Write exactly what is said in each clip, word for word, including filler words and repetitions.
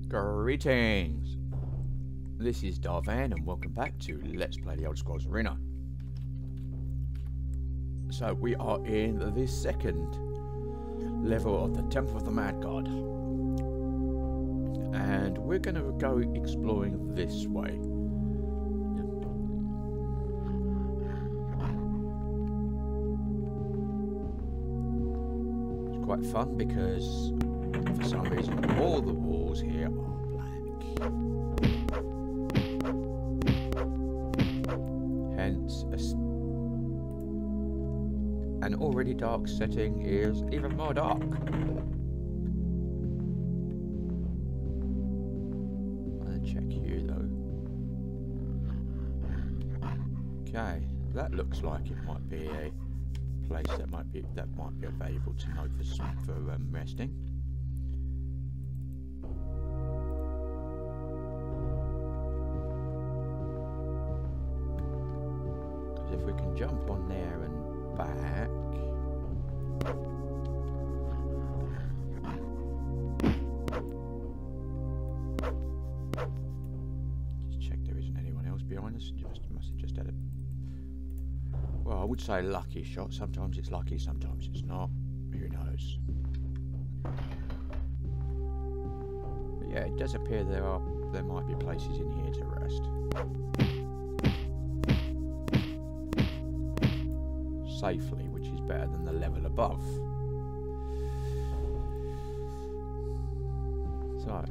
Greetings! This is Vane and welcome back to Let's Play the Old Scrolls Arena. So we are in the second level of the Temple of the Mad God. And we're going to go exploring this way. It's quite fun because for some reason all the walls here are black. Hence a st an already dark setting is even more dark. I'll check you though. Okay, that looks like it might be a place that might be that might be available to know for for um, resting. Because if we can jump on there and back, just check there isn't anyone else behind us. Just must have just had a. Well, I would say lucky shot. Sometimes it's lucky, sometimes it's not. Who knows? But yeah, it does appear there are there might be places in here to rest. Safely, which is better than the level above. So.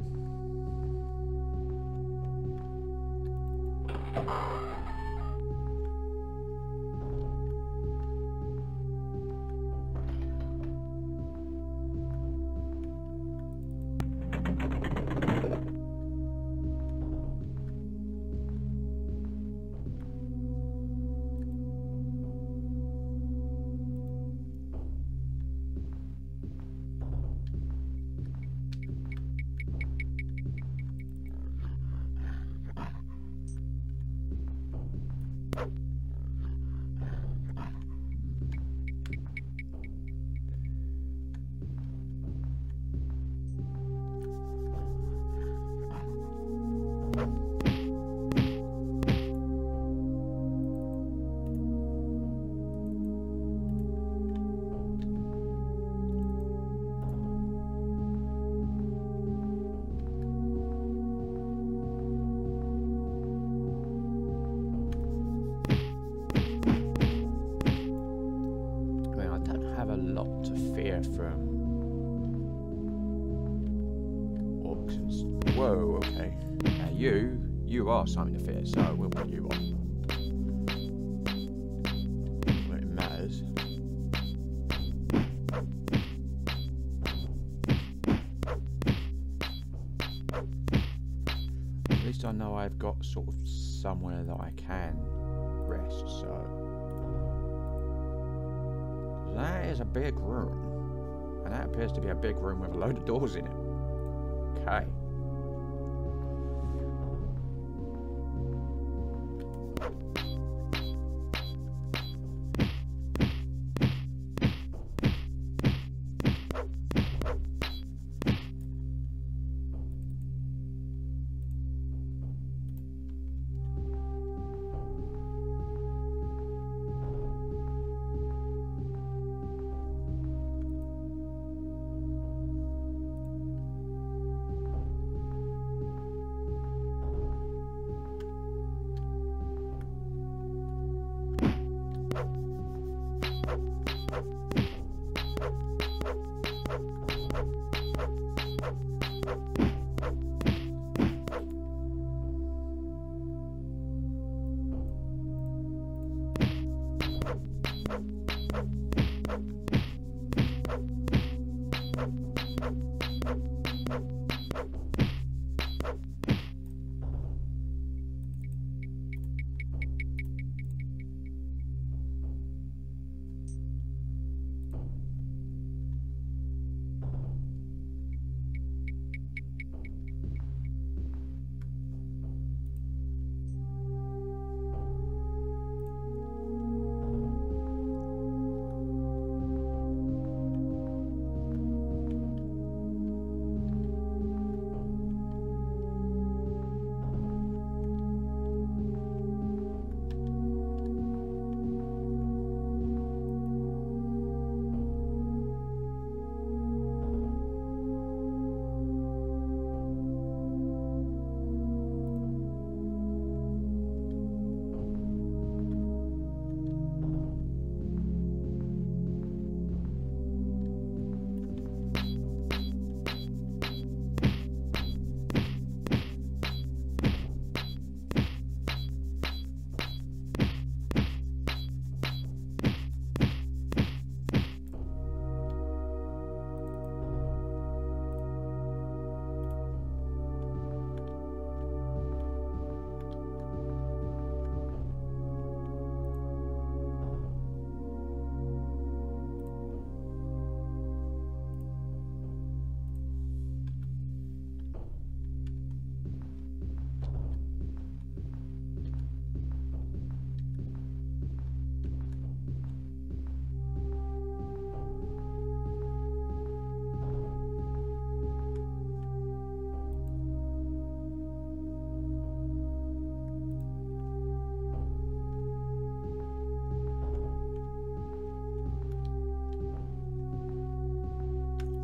From orcs and st whoa, okay. Now you, you are something to fear, so we'll put you on. When it matters. At least I know I've got sort of somewhere that I can rest, so. That is a big room. And that appears to be a big room with a load of doors in it. Okay.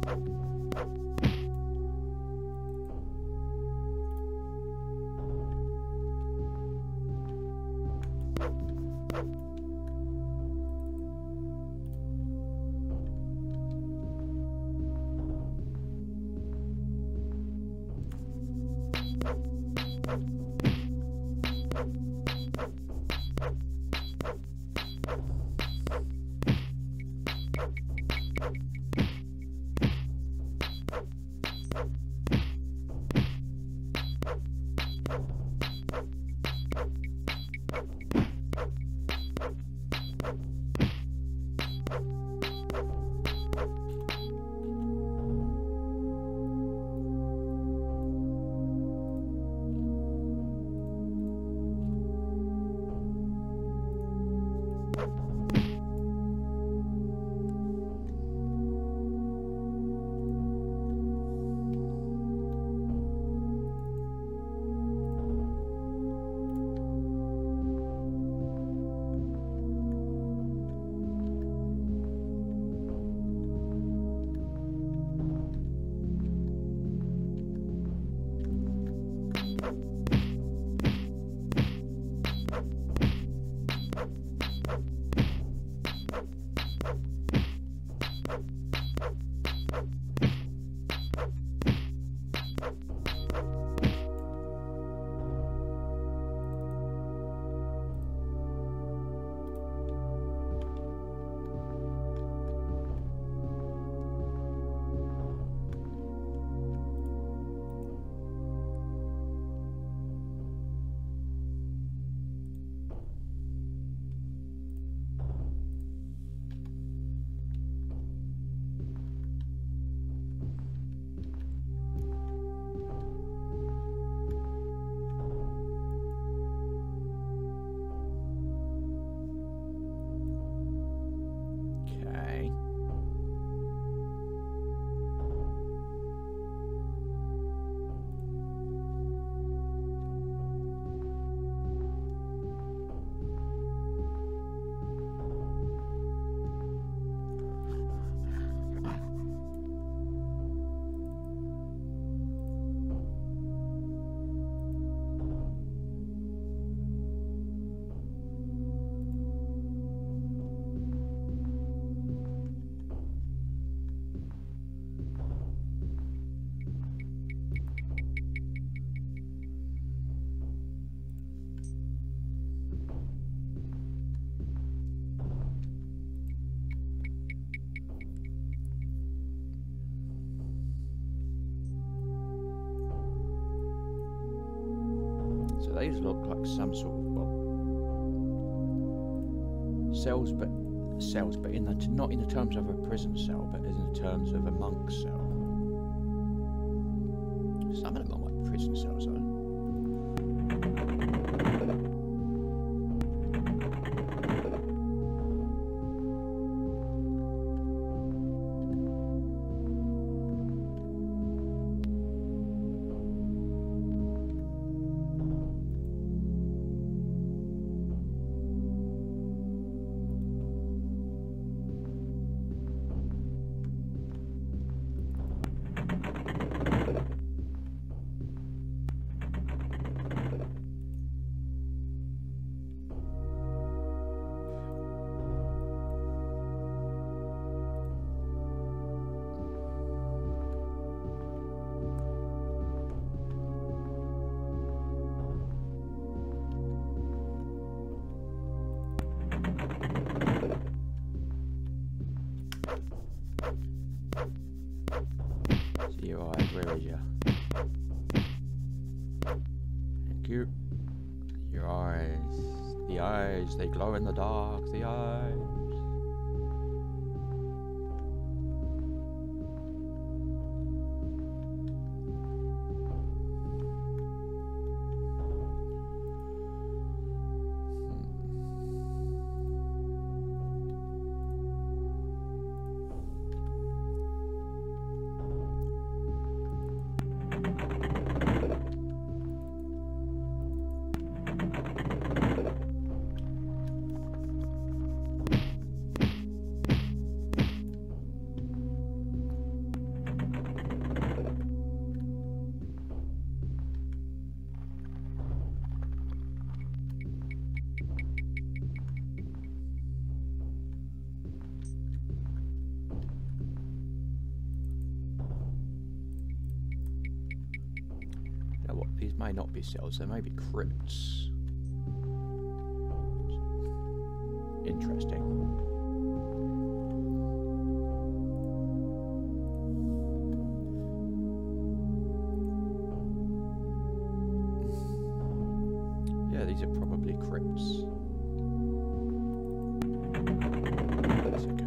These look like some sort of well, cells, but cells, but in the not in the terms of a prison cell, but in the terms of a monk cell. Some of them are like prison cells, though. Where is you? Thank you. Your eyes. The eyes, they glow in the dark. The eyes. these may not be cells, they may be crypts. Interesting. Yeah, these are probably crypts. That's okay.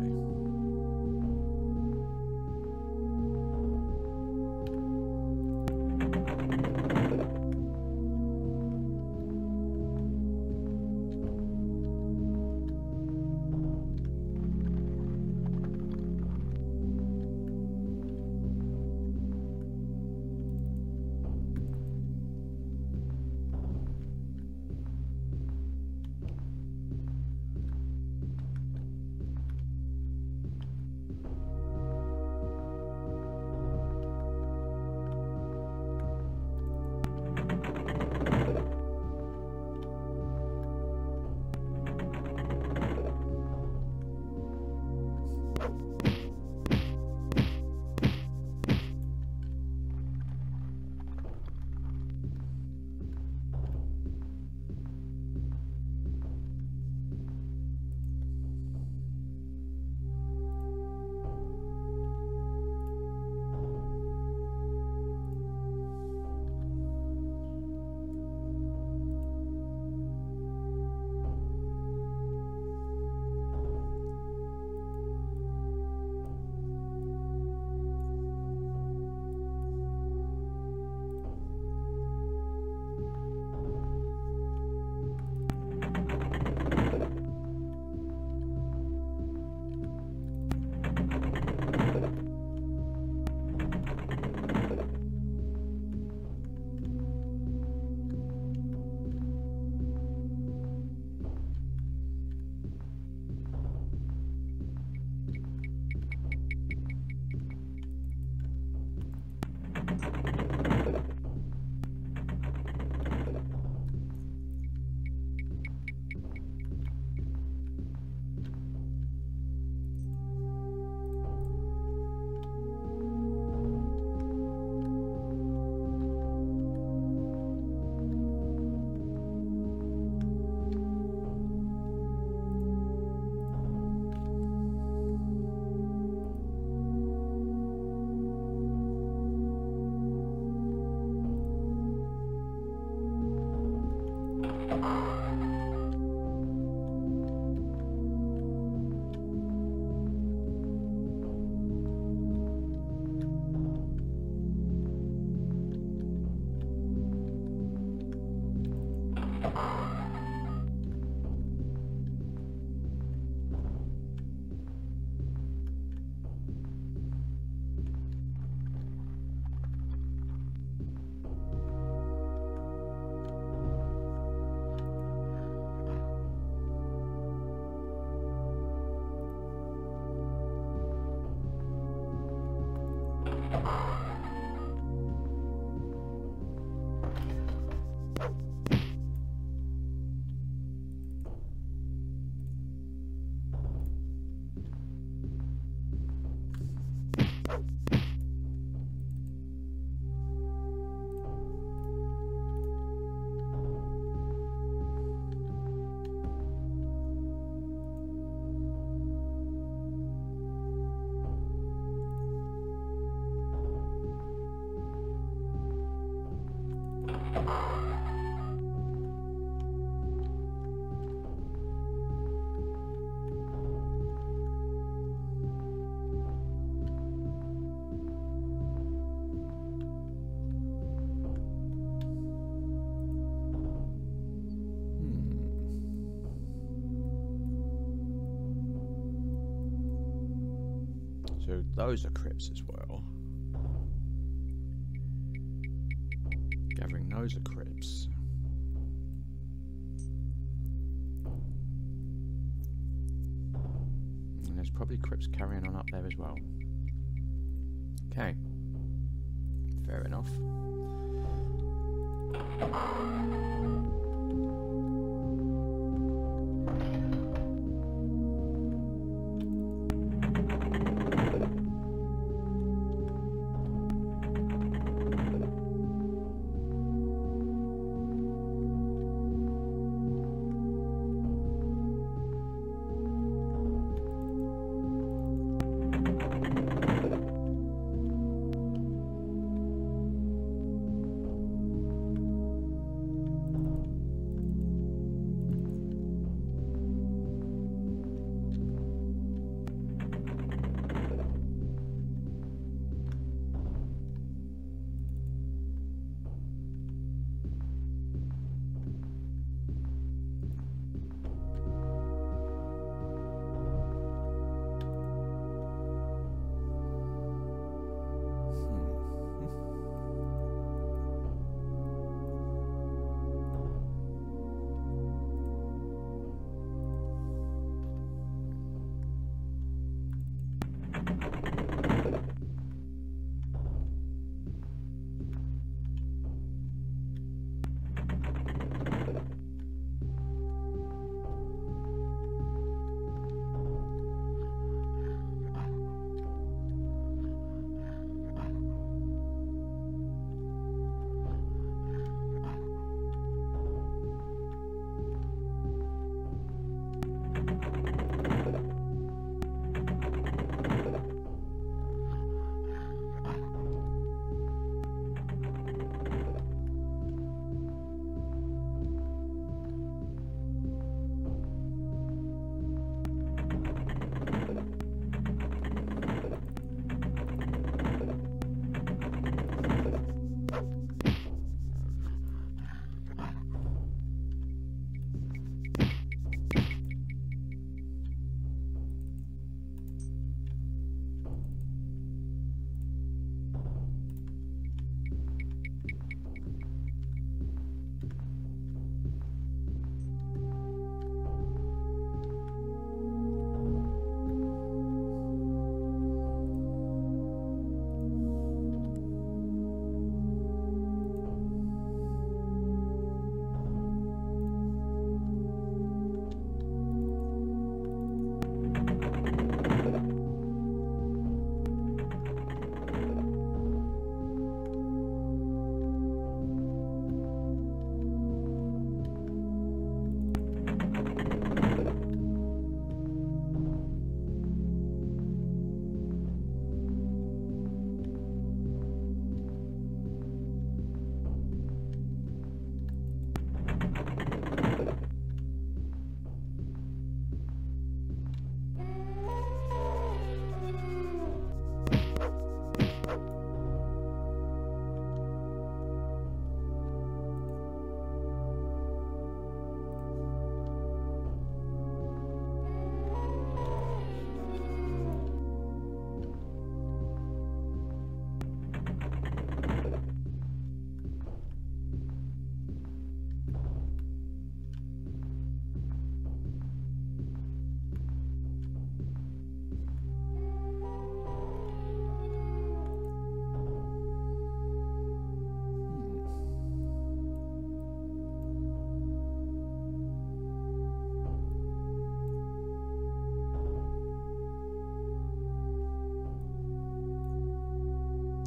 So those are crypts as well. Gathering those are crypts. And there's probably crypts carrying on up there as well. Okay. Fair enough.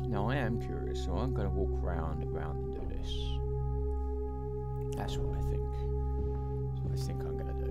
Now I am curious, so I'm going to walk round, around and do this. That's what I think. That's what I think I'm going to do.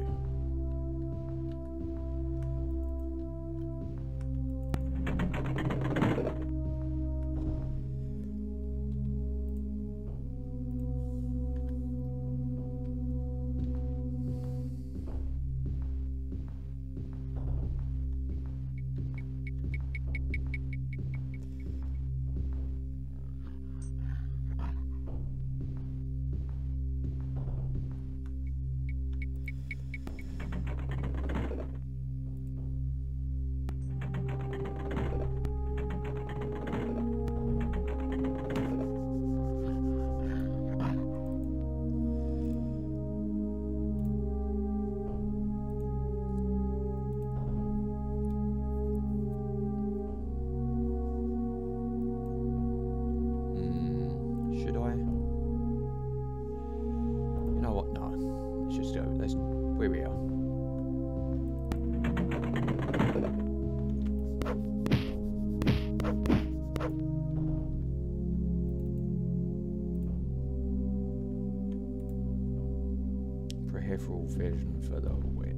Peripheral vision for the win.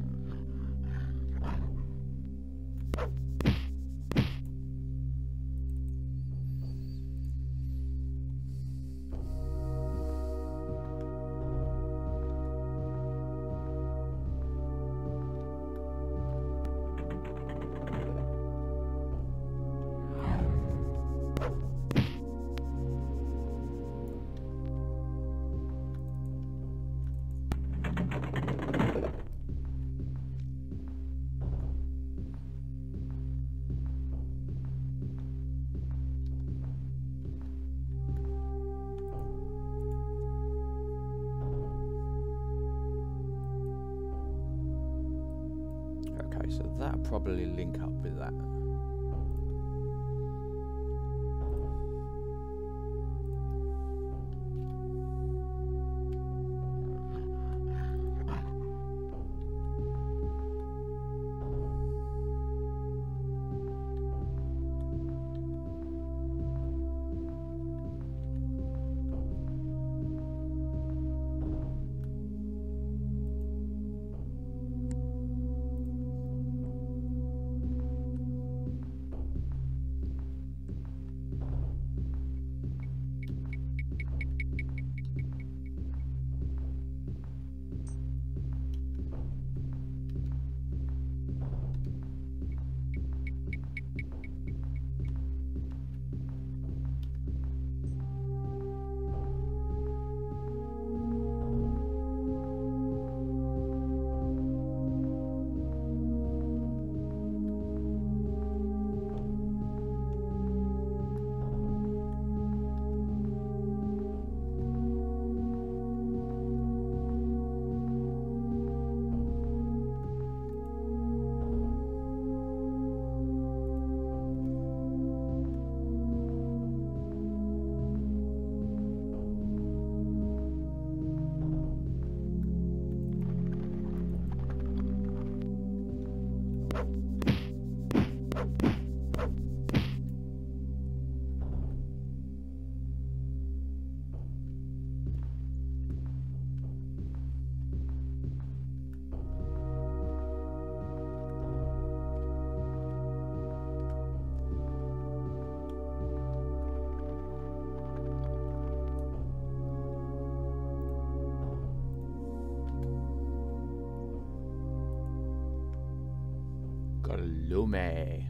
So that'll probably link up with that. Lume.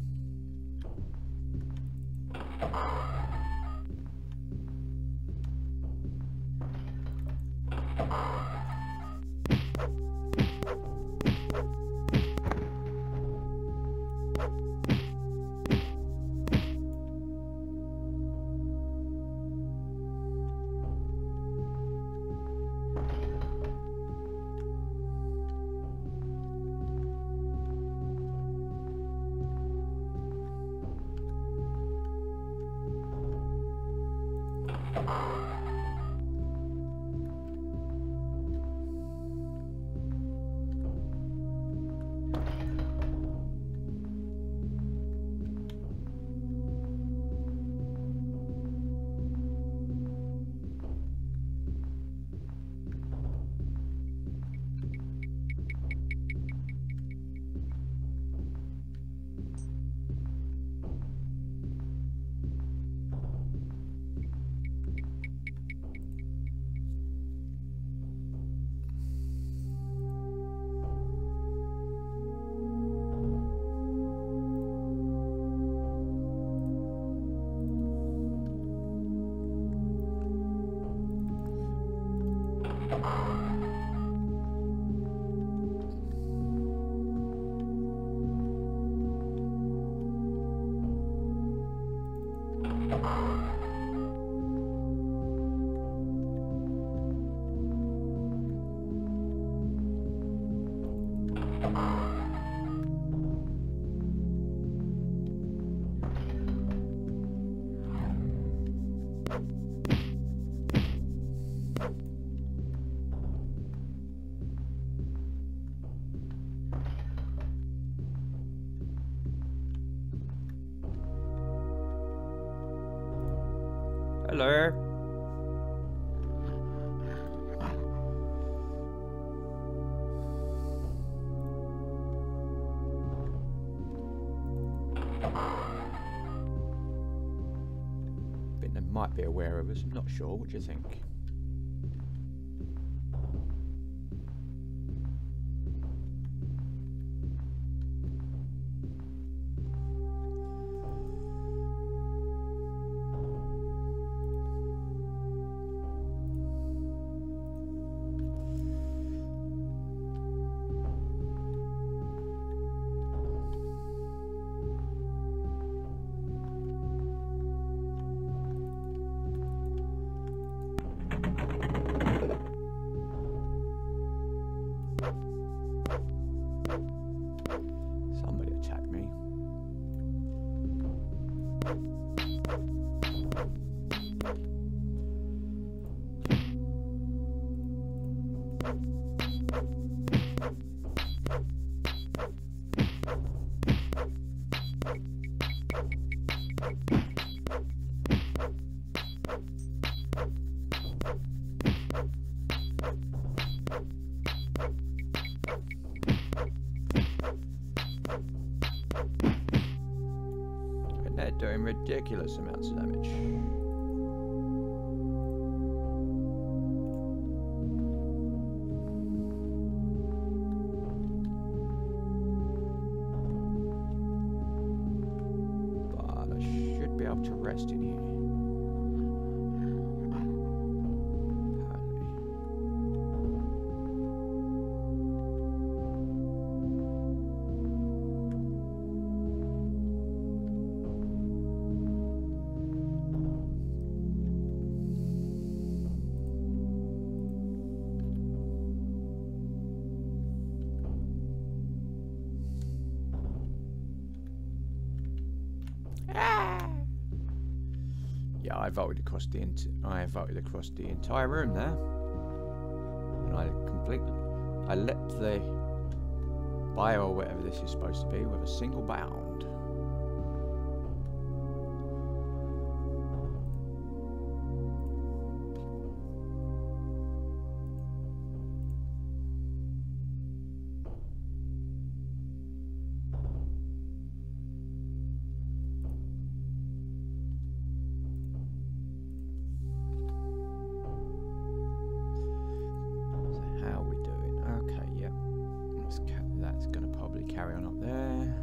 Hello. I think they might be aware of us. I'm not sure. What do you think? They're doing ridiculous amounts of damage. But I should be able to rest in here. Yeah, I vaulted across the ent I vaulted across the entire room there, and I completely I leapt the bio or whatever this is supposed to be with a single bound. That's going to probably carry on up there.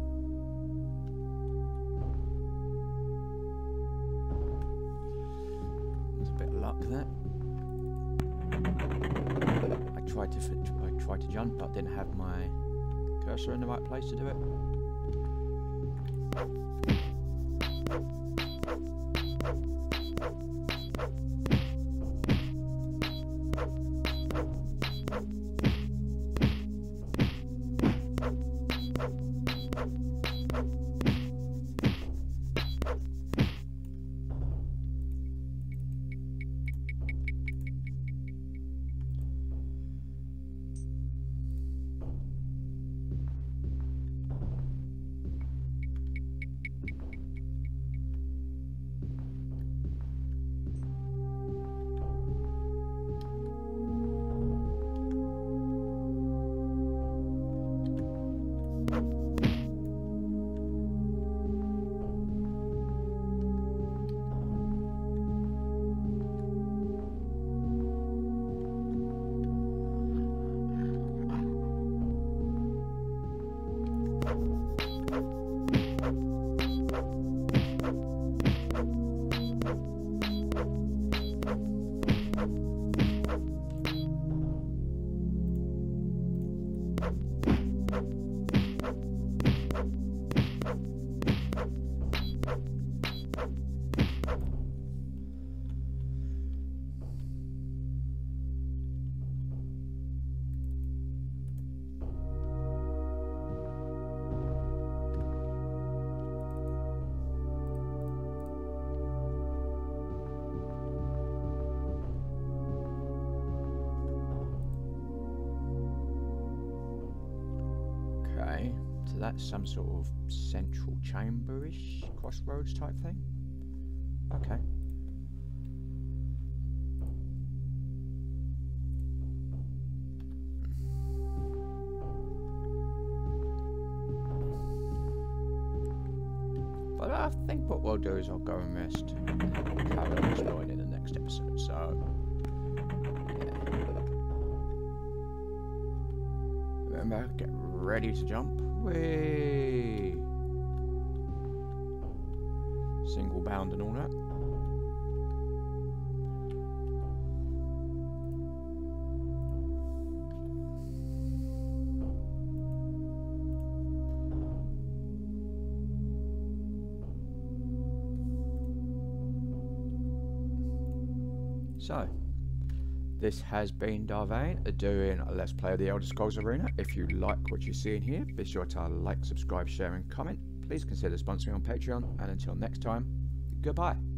There's a bit of luck there. I tried to I tried to jump, but didn't have my cursor in the right place to do it. So that's some sort of central chamber-ish, crossroads type thing. Okay. But I think what we'll do is I'll go and rest, carry on exploring in the next episode. So, yeah. Remember, get ready to jump. Whee! Single bound and all that. So, this has been Vane doing a Let's Play of the Elder Scrolls Arena. If you like what you see in here, be sure to like, subscribe, share and comment. Please consider sponsoring on Patreon, and until next time, goodbye.